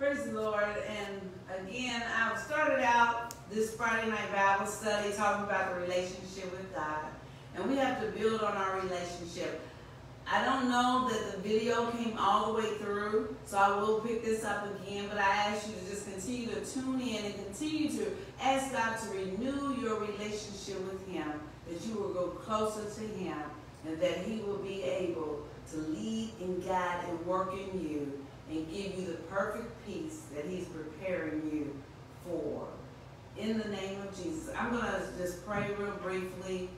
Praise the Lord. And again, I started out this Friday night Bible study talking about the relationship with God. And we have to build on our relationship. I don't know that the video came all the way through, so I will pick this up again, but I ask you to just continue to tune in and continue to ask God to renew your relationship with Him, that you will go closer to Him, and that He will be able to lead and guide and work in you and give you the perfect peace that He's preparing you for. In the name of Jesus. I'm going to just pray real briefly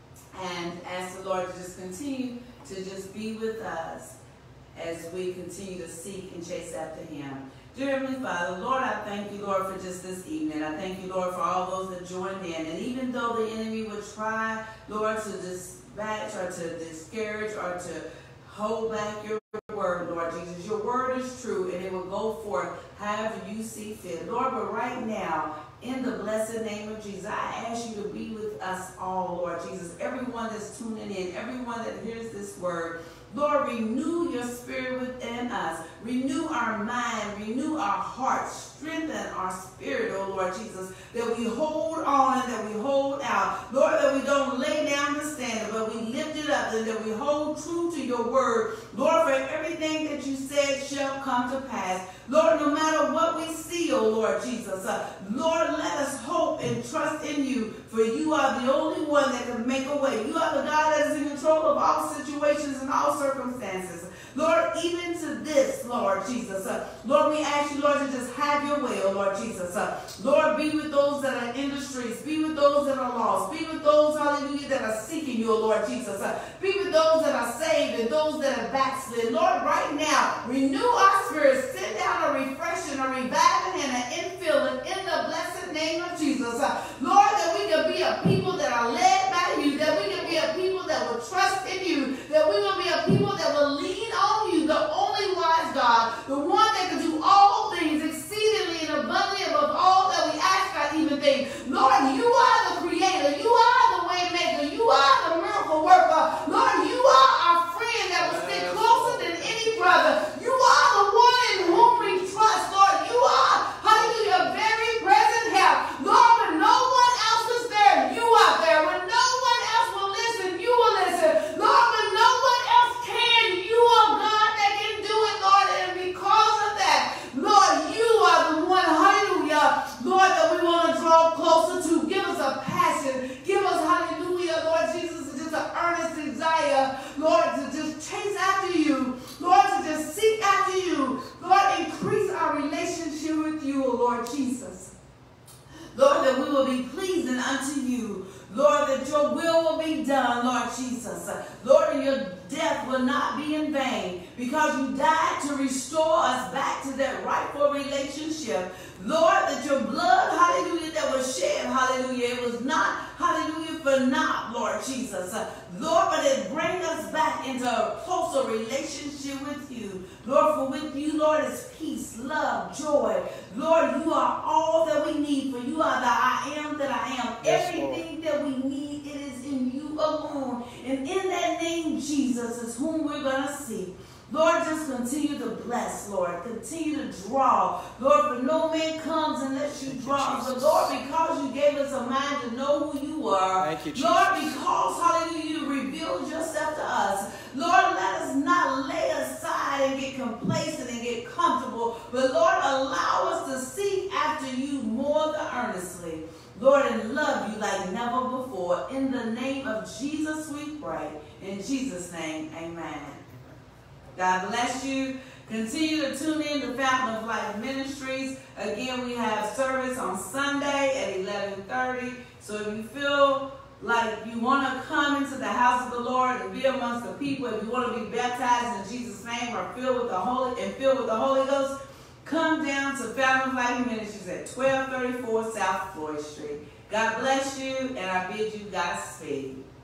and ask the Lord to just continue to just be with us as we continue to seek and chase after Him. Dear Heavenly Father, Lord, I thank you, Lord, for just this evening. I thank you, Lord, for all those that joined in. And even though the enemy would try, Lord, to dispatch or to discourage or to hold back your word, Lord Jesus, your word is true and it will go forth however you see fit. Lord, but right now, in the blessed name of Jesus, I ask you to be with us all, Lord Jesus. Everyone that's tuning in, everyone that hears this word, Lord, renew your spirit within us. Renew our mind, renew our hearts, strengthen our spirit, oh Lord Jesus, that we hold on and that we hold out. Lord, that we don't lay down the standard, but we lift it up and that we hold true to your word. Lord, for everything that you said shall come to pass. Lord, no matter what we see, oh Lord Jesus, Lord, let us hope and trust in you, for you are the only one that can make a way. You are the God that is in control of all situations and all circumstances. Lord, even to this, Lord Jesus, Lord, we ask you, Lord, to just have your way, oh Lord Jesus. Lord, be with those that are in the streets. Be with those that are lost. Be with those, hallelujah, that are seeking you, oh Lord Jesus. Be with those that are saved and those that are backslid. Lord, right now, renew our spirits. Send down a refreshing, a reviving, and an infilling in the blessed name of Jesus. Lord, that we can be a people that are led by you, that we can be a people that will trust in you, that we will be a people that will lean on you, the only wise God, the one that can do all things exceedingly and abundantly above all that we ask or even think. Lord, you are the creator. You are the way maker. You are the miracle worker. Lord, you are our friend that will stick closer than any brother. You are the one in whom we trust. Lord, you are, hallelujah, very present help. Lord, when no one else is there, you are there. When no one else will listen, you will listen. Lord, when no one else can, you are God that can do it, Lord. And because of that, Lord, you are the one, hallelujah, Lord, that we want to draw closer to. Give us a passion. Give us, hallelujah, Lord Jesus, just an earnest desire, Lord, to just chase after you. Lord, to just seek after you. Lord, increase our relationship with you, oh Lord Jesus. Lord, that we will be pleasing unto you. Lord, that your will be done, Lord Jesus. Lord, and your death will not be in vain because you died to restore us back to that rightful relationship. Lord, that your blood, hallelujah, that was shed, hallelujah, it was not, hallelujah, for naught, Lord Jesus. Lord, but it brings us back into a closer relationship with you. Lord, for with you, Lord, is peace, love, joy. Lord, you are all that we need, for you are the I am that I am. Yes, everything that we need, it is in you alone. And in that name, Jesus is whom we're going to see. Lord, just continue to bless, Lord. Continue to draw. Lord, for no man comes unless you draw. But Lord, because you gave us a mind to know who you are. Thank you, Jesus. Lord, because, hallelujah, you revealed yourself to us. Lord, let us not lay aside and get complacent and get comfortable. But Lord, allow us to seek after you more than earnestly. Lord, and love you like never before. In the name of Jesus we pray. In Jesus' name, amen. God bless you. Continue to tune in to Fountain of Life Ministries. Again, we have service on Sunday at 11:30. So if you feel like you want to come into the house of the Lord and be amongst the people, if you want to be baptized in Jesus' name or filled with the Holy Ghost, come down to Fountain of Life Ministries at 1234 South Floyd Street. God bless you, and I bid you Godspeed.